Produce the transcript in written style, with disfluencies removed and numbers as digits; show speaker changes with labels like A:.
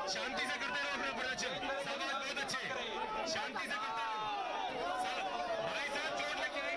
A: शांति से करते रहो अपना प्रदर्शन। सब बहुत अच्छे, शांति से करते रहो। भाई साहब चोट लग गई।